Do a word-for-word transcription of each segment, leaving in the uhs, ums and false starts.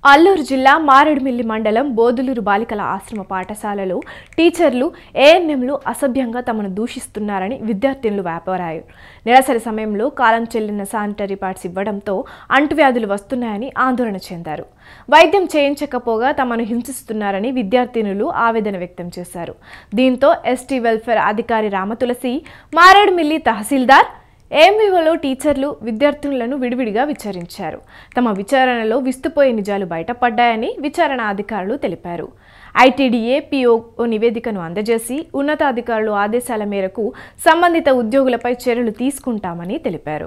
అల్లూరు జిల్లా మారేడుమిల్లి మండలం బోదులూరు బాలికల ఆశ్రమ పాఠశాలలో టీచర్లు ఏఎన్ఎంలు అసభ్యంగా తమను దూషిస్తున్నారని విద్యార్థినులు వ్యాపారారు. నిరసన సమయంలో కాలం చెల్లిన శానిటరీ ప్యాడ్స్ ఇవ్వడంతో అంటువ్యాధులు వస్తున్నాయని ఆందోళన చెందారు. వైద్యం చేయించకపోగా తమను హింసిస్తున్నారని విద్యార్థినులు ఆవేదన వ్యక్తం చేశారు. దీంతో ఎస్టీ వెల్ఫేర్ అధికారి రామతులసి, మారేడుమిల్లి తహసీల్దార్ ఏఎంవీఓలో టీచర్లు విద్యార్థులను విడివిడిగా విచారించారు. తమ విచారణలో విస్తుపోయే నిజాలు బయటపడ్డాయని విచారణ అధికారులు తెలిపారు. ఐటీడీఏ పీఓ నివేదికను అందజేసి ఉన్నతాధికారులు ఆదేశాల మేరకు సంబంధిత ఉద్యోగులపై చర్యలు తీసుకుంటామని తెలిపారు.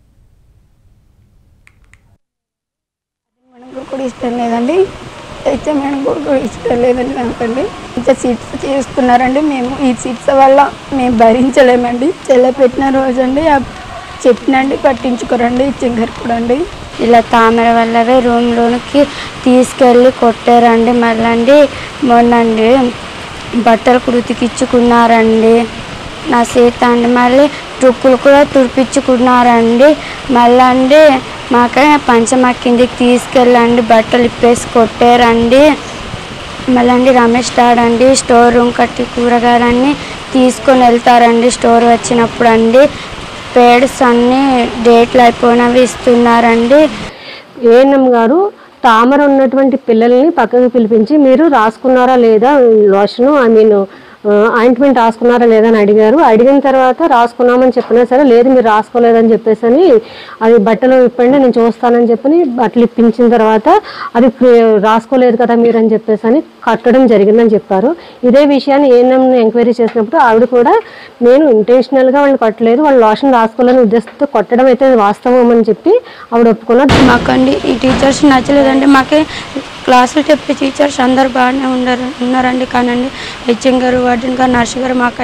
అయితే మేడం కూడా ఇష్టం లేదండి నాకండి. ఇంత సీట్స్ చేస్తున్నారండి. మేము ఈ సీట్స్ వల్ల మేము భరించలేమండి. చెల్ల పెట్టిన రోజు అండి చెప్పినండి పట్టించుకోరండి ఇచ్చింగారు కూడా అండి. ఇలా తామర వల్లవే రూమ్లోనికి తీసుకెళ్ళి కొట్టారండి. మళ్ళీ మొన్నండి బట్టలు కుడితికిచ్చుకున్నారండి నా సీత అండి. మళ్ళీ టుక్కులు కూడా తుడిపించుకున్నారండి. మళ్ళీ మాకు పంచమ కిందికి తీసుకెళ్ళండి బట్టలు ఇప్పేసి కొట్టారండి. మళ్ళీ రమేష్ తాడండి స్టోర్ రూమ్ కట్టి కూరగాయలన్నీ తీసుకొని వెళ్తారండి. స్టోర్ వచ్చినప్పుడు అండి పేడ్స్ అన్నీ డేట్లు అయిపోయినవి ఇస్తున్నారండి. ఏఎన్ఎం గారు తామర ఉన్నటువంటి పిల్లల్ని పక్కకు పిలిపించి మీరు రాసుకున్నారా లేదా లోషను ఐ మీన్ ఆయింట్మెంట్ రాసుకున్నారా లేదని అడిగారు. అడిగిన తర్వాత రాసుకున్నామని చెప్పినా సరే లేదు మీరు రాసుకోలేదని చెప్పేసి అని అది బట్టలు ఇప్పండి నేను చూస్తానని చెప్పని బట్టలు ఇప్పించిన తర్వాత అది రాసుకోలేదు కదా మీరు అని చెప్పేసి అని కట్టడం జరిగిందని చెప్పారు. ఇదే విషయాన్ని ఏఎన్ఎంని ఎంక్వైరీ చేసినప్పుడు ఆవిడ కూడా నేను ఇంటెన్షనల్గా వాళ్ళని కొట్టలేదు, వాళ్ళు లోషన్ రాసుకోలేని ఉద్దేశంతో కొట్టడం అయితే వాస్తవం అని చెప్పి ఆవిడ ఒప్పుకున్నారు. మాకండి ఈ టీచర్స్ నచ్చలేదండి. మాకే క్లాసులు చెప్పే టీచర్స్ అందరు బాగానే ఉన్నారు ఉన్నారండి. కానండి హెచ్ఎం గారు వార్డెన్ గారు నర్సు గారు మాకు